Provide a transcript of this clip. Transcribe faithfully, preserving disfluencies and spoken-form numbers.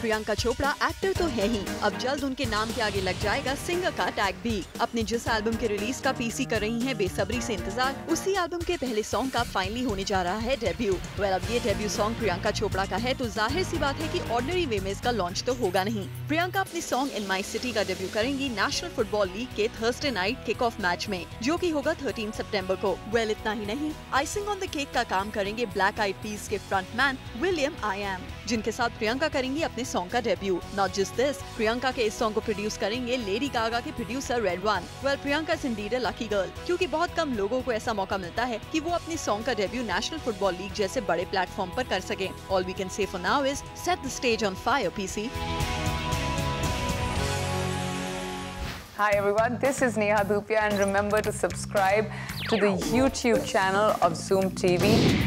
Priyanka Chopra actor तो है ही, अब जल्द उनके नाम के आगे लग जाएगा सिंगर का टैग भी। अपने जिस एल्बम के रिलीज का पीसी कर रही हैं बेसब्री से इंतजार, उसी एल्बम के पहले सॉन्ग का फाइनली होने जा रहा है डेब्यू। वेल अब ये डेब्यू सॉन्ग प्रियंका चोपड़ा का है तो जाहिर सी बात है कि ऑर्डिनरी वे में इसका लॉन्च तो होगा नहीं। प्रियंका अपने सॉन्ग इन माई सिटी का डेब्यू करेंगी नेशनल फुटबॉल लीग के Thursday night kick off match में, जो कि होगा तेरह सितंबर को। वेल इतना ही नहीं, आइसिंग ऑन द केक का काम करेंगे ब्लैक आइड पीस के फ्रंटमैन विलियम आई एम, जिनके साथ प्रियंका करेंगी अपने सॉन्ग का debut. Not just this, Priyanka के इस सॉन्ग को प्रोड्यूस करेंगे लेडी गागा के producer RedOne. Well Priyanka is indeed a lucky girl, क्योंकि बहुत कम लोगों को ऐसा मौका मिलता है कि वो अपने सॉन्ग का डेब्यू नेशनल फुटबॉल लीग जैसे बड़े प्लेटफॉर्म पर कर सके। All we can say for now is set the stage on fire PC. Hi everyone, this is Neha Dhupia and remember to subscribe to the YouTube channel of Zoom T V.